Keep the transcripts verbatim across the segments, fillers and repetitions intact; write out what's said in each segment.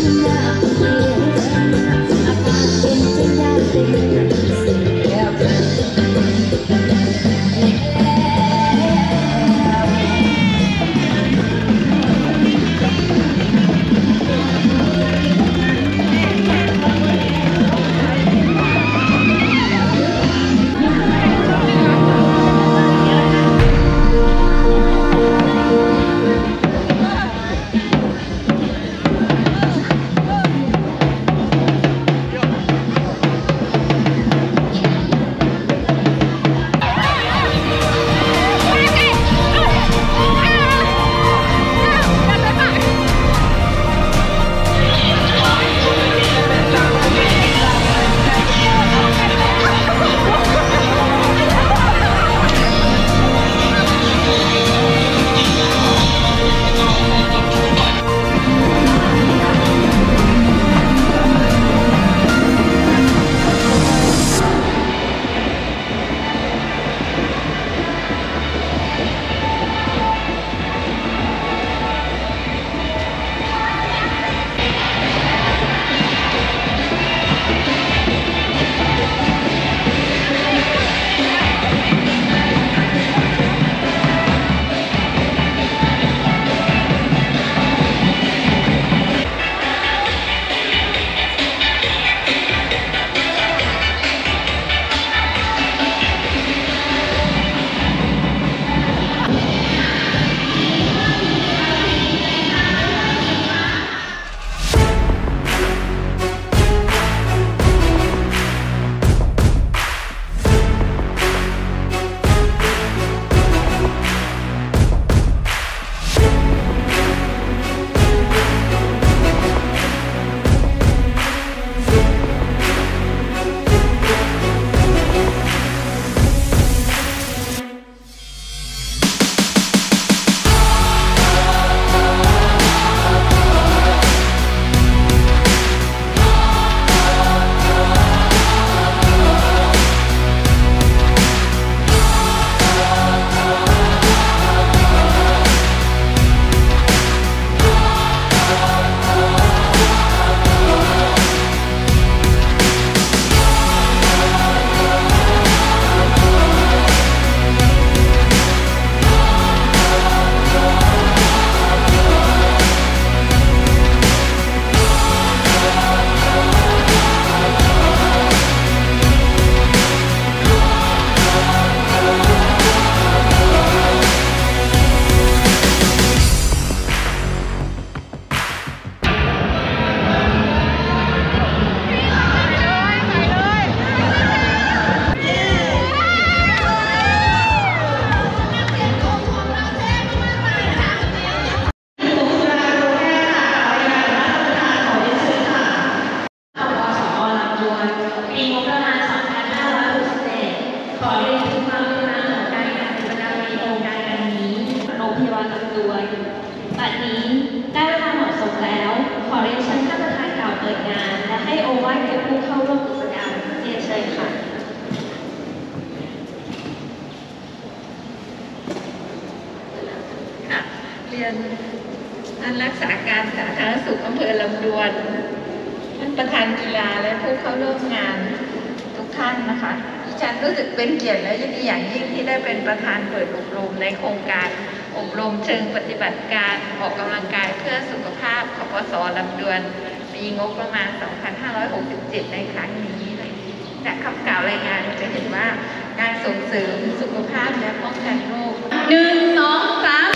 เรียนท่านรักษาการสาธารณสุขอำเภอลำดวนท่านประธานกีฬาและผู้เข้าร่วมงานทุกท่านนะคะดิฉันรู้สึกเป็นเกียรติและยินดีอย่างยิ่งที่ได้เป็นประธานเปิดอบรมในโครงการอบรมเชิงปฏิบัติการออกกำลังกายเพื่อสุขภาพคปส.ลำดวนปีงบประมาณ สองพันห้าร้อยหกสิบเจ็ด ในครั้งนี้จากคำกล่าวรายงานจะเห็นว่าการส่งเสริมสุขภาพและป้องกันโรคหนึ่งสองสาม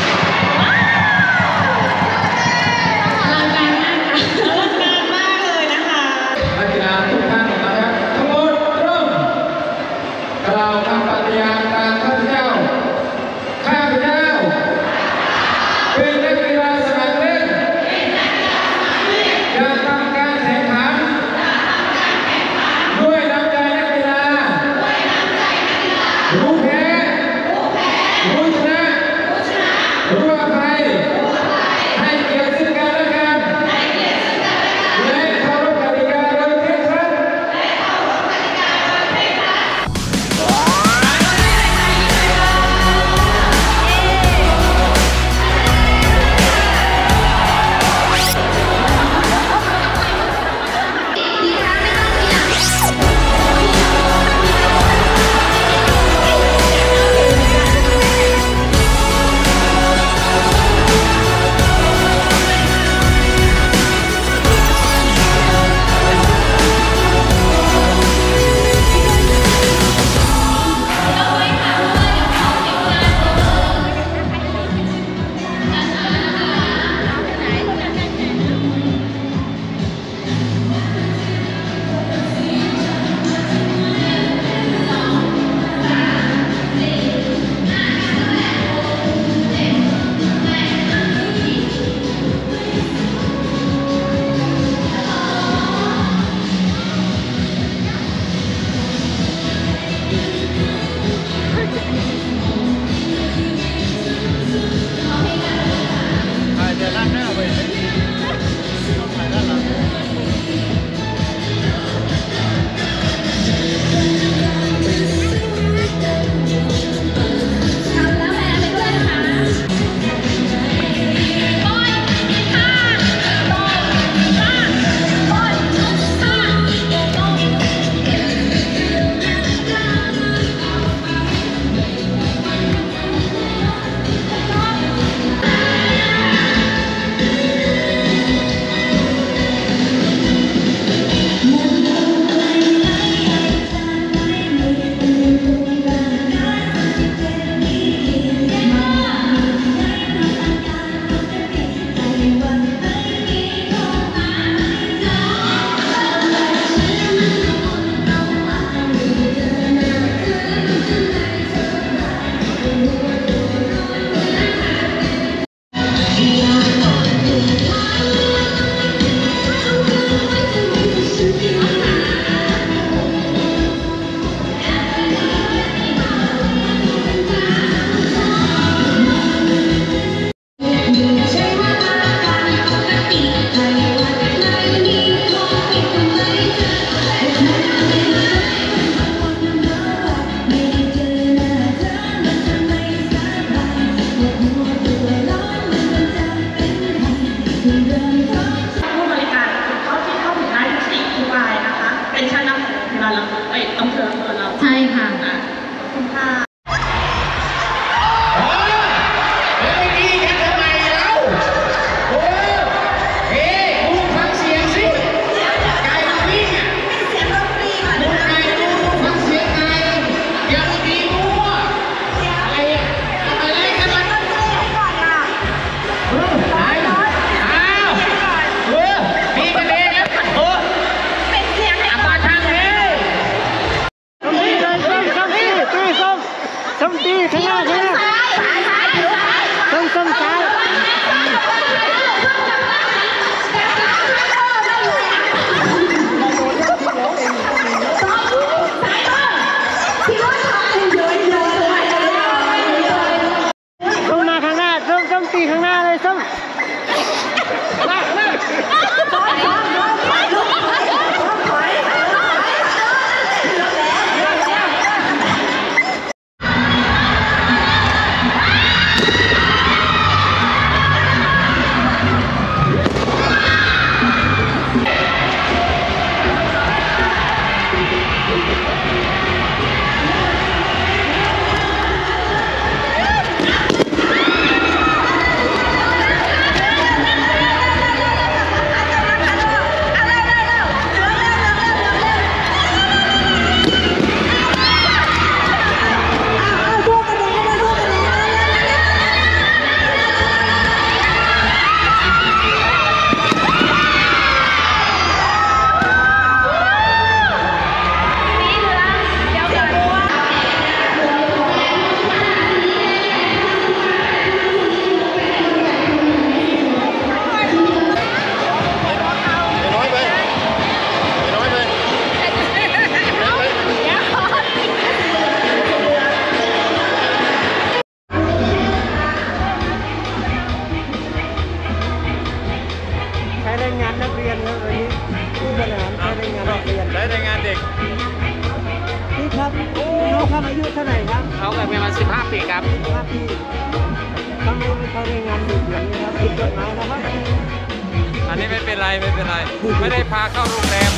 อลังการมากค่ะอลังการมากเลยนะคะนักกีฬาทุกท่านนะครับทั้งหมดเริ่มกล่าวคำปฏิญาณตามข้าพเจ้าข้าพเจ้าเป็นนักกีฬาสมัครเล่นจะทำการแข่งขันด้วยน้ำใจนักกีฬารู้แพ้รู้ชนะครับน้องครับอายุเท่าไหร่ครับเขาเกิดประมาณสิบห้าปีครับห้าปีทำไมไม่เข้าในงานดึกอย่างนี้ครับผิดกฎหมายนะครับอันนี้ไม่เป็นไรไม่เป็นไร ไม่ได้พาเข้าโรงแรม